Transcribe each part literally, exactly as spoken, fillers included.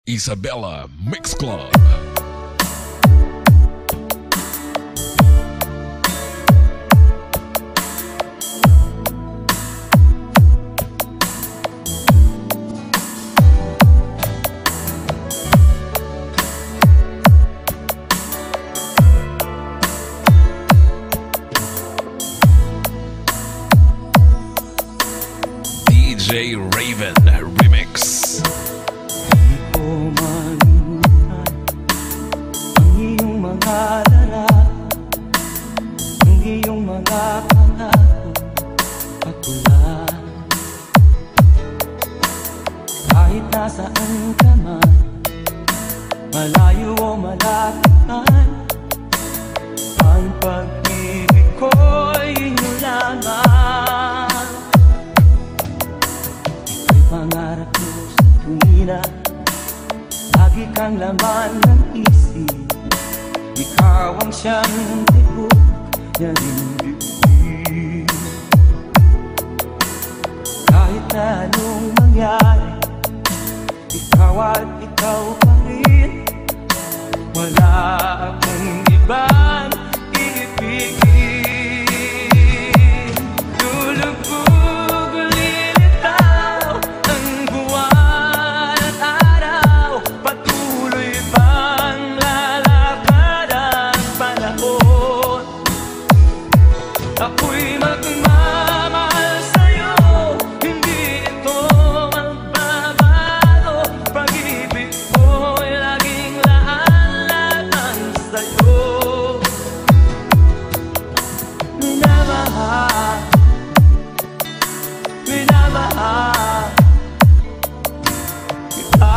Isabela Mix Club. D J Raven Remix. Di ko malimutan ang iyong mga larawan, ang iyong mga pangako at ulan. Kahit nasaan ka man, malayo o malapit man, ang pag-ibig ko'y inyo lamang. Ika'y pangarap ko sa tuwina, lagi kang laman ng isip. Ikaw ang siyang tibok na dibdib. Kahit na anong mangyari, ikaw at ikaw pa rin. Wala akong ibang ibigin. Lulubog, lilitaw ang buwan at araw, patuloy pang lalakad ang panahon. Ako'y magmamahal sa'yo, hindi ito magbabago. Pag-ibig ko'y laging laan-laan sa'yo. Minamahal, minamahal kita.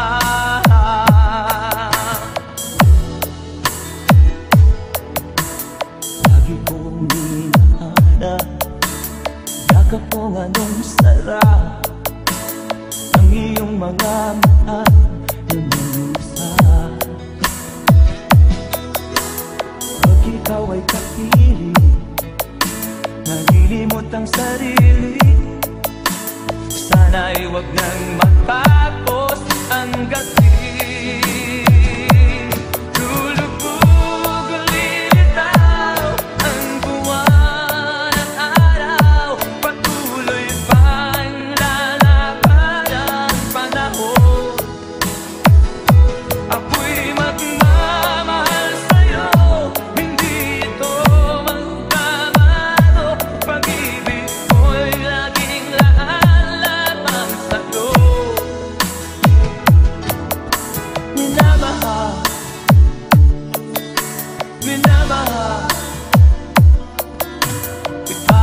Lagi kong hinahanap, yakap kong anong sarap, ang iyong mga mata lumusap. Pag ikaw ay kapiling, nalilimot ang sarili, sana'y wag nang matapos ang gabi. Lulubog, lilitaw ang buwan at araw, patuloy pang lalakad ang panahon. Ako'y magmamahal sa'yo, hindi ito magbabago. Pag-ibig ko'y laging laan-laan sa'yo. Minamahal, minamahal kita.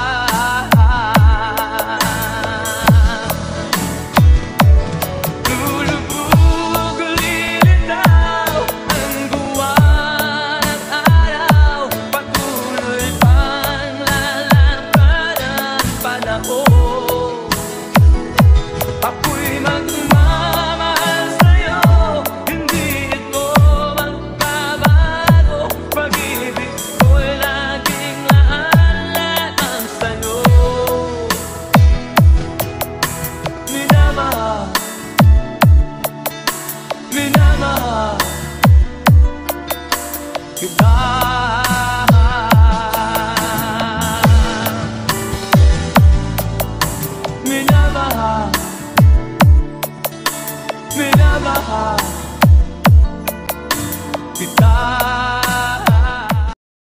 Lulubog, lilitaw ang buwan at araw, patuloy pang lalakad ang panahon. Ako'y magmamahal sa'yo, hindi ito magbabago. Pag-ibig ko'y laging laan-laan sa'yo. Minamahal, minamahal kita. Minamahal, minamahal